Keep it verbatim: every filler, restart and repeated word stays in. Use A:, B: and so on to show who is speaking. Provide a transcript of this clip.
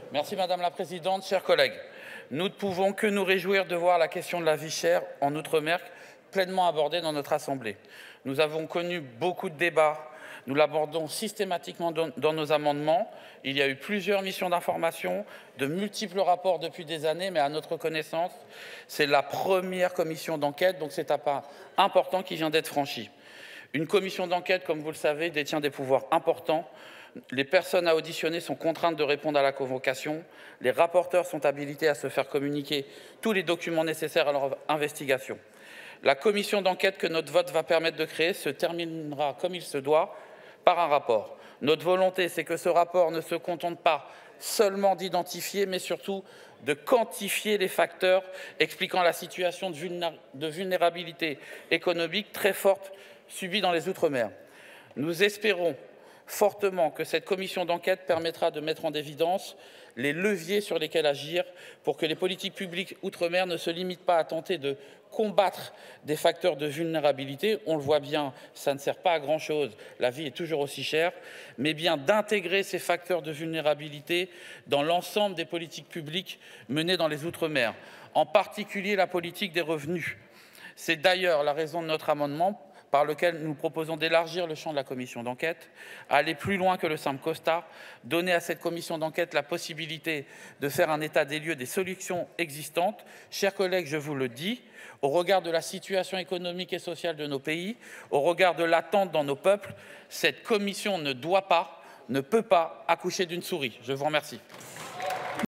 A: Merci Madame la Présidente, chers collègues. Nous ne pouvons que nous réjouir de voir la question de la vie chère en Outre-mer pleinement abordée dans notre Assemblée. Nous avons connu beaucoup de débats, nous l'abordons systématiquement dans nos amendements. Il y a eu plusieurs missions d'information, de multiples rapports depuis des années, mais à notre connaissance, c'est la première commission d'enquête, donc c'est un pas important qui vient d'être franchi. Une commission d'enquête, comme vous le savez, détient des pouvoirs importants. Les personnes à auditionner sont contraintes de répondre à la convocation. Les rapporteurs sont habilités à se faire communiquer tous les documents nécessaires à leur investigation. La commission d'enquête que notre vote va permettre de créer se terminera comme il se doit par un rapport. Notre volonté, c'est que ce rapport ne se contente pas seulement d'identifier, mais surtout de quantifier les facteurs expliquant la situation de vulnérabilité économique très forte subie dans les Outre-mer. Nous espérons fortement que cette commission d'enquête permettra de mettre en évidence les leviers sur lesquels agir pour que les politiques publiques outre-mer ne se limitent pas à tenter de combattre des facteurs de vulnérabilité. On le voit bien, ça ne sert pas à grand-chose, la vie est toujours aussi chère, mais bien d'intégrer ces facteurs de vulnérabilité dans l'ensemble des politiques publiques menées dans les outre-mer, en particulier la politique des revenus. C'est d'ailleurs la raison de notre amendement par lequel nous proposons d'élargir le champ de la commission d'enquête, aller plus loin que le simple constat, donner à cette commission d'enquête la possibilité de faire un état des lieux des solutions existantes. Chers collègues, je vous le dis, au regard de la situation économique et sociale de nos pays, au regard de l'attente dans nos peuples, cette commission ne doit pas, ne peut pas accoucher d'une souris. Je vous remercie.